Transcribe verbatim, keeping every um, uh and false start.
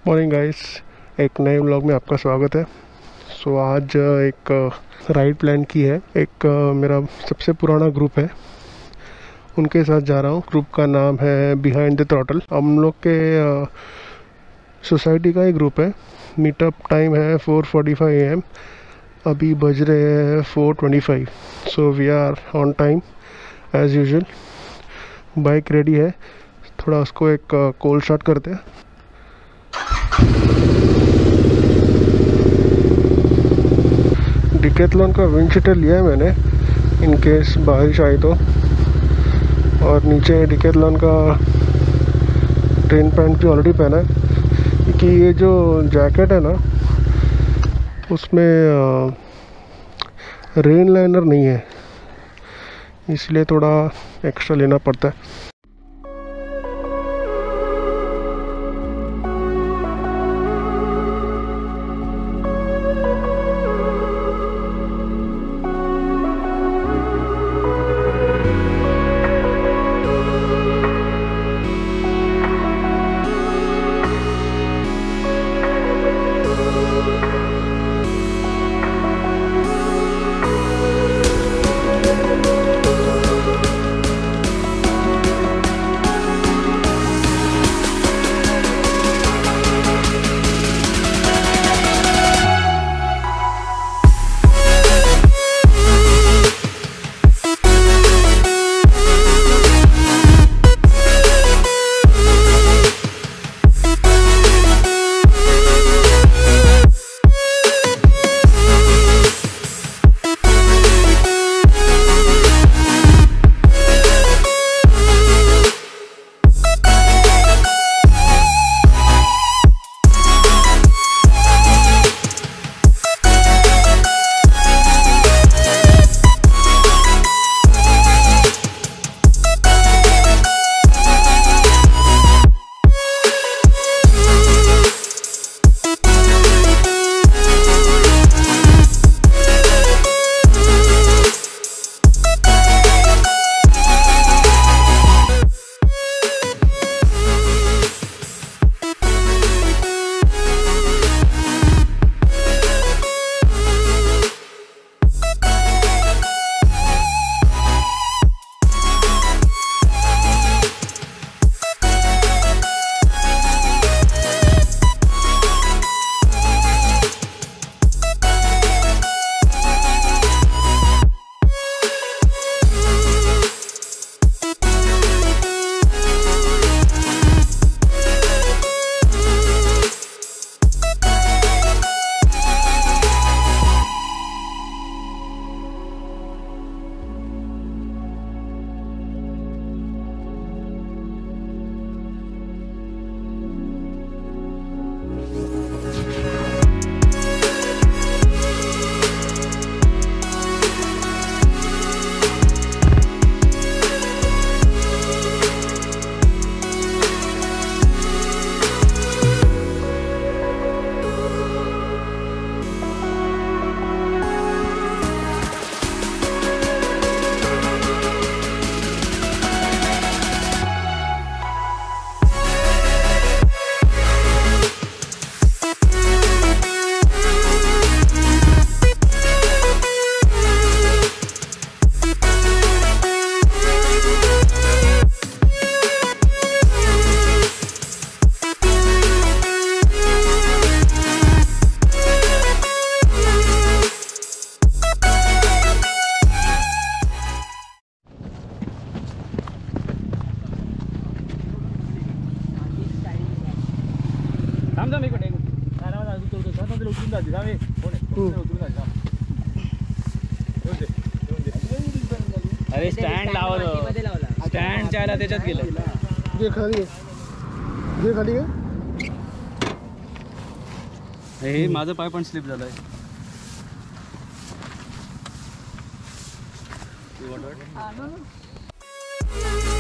Morning guys, एक नए vlog में आपका स्वागत है। सो so, आज एक राइड प्लान की है। एक मेरा सबसे पुराना ग्रुप है, उनके साथ जा रहा हूँ। ग्रुप का नाम है बिहाइंड द थ्रॉटल। हम लोग के सोसाइटी का ही ग्रुप है। मीटअप टाइम है four forty five A M. अभी बज रहे हैं four twenty five. So we are on time as usual. Bike ready है, थोड़ा उसको एक कोल्ड स्टार्ट करते हैं। डिकेथलॉन का विंड शीटर लिया है मैंने, इन केस बारिश आई तो। और नीचे डिकेथलॉन का ट्रेन पैंट भी ऑलरेडी पहना है, क्योंकि ये जो जैकेट है ना, उसमें रेन लाइनर नहीं है, इसलिए थोड़ा एक्स्ट्रा लेना पड़ता है। अरे स्टँड लावलं, स्टँड च्या त्याच्यात गेलं. जे खाली जे खाली आहे हे माझं पाय पण स्लिप झालाय. Ah, no, no.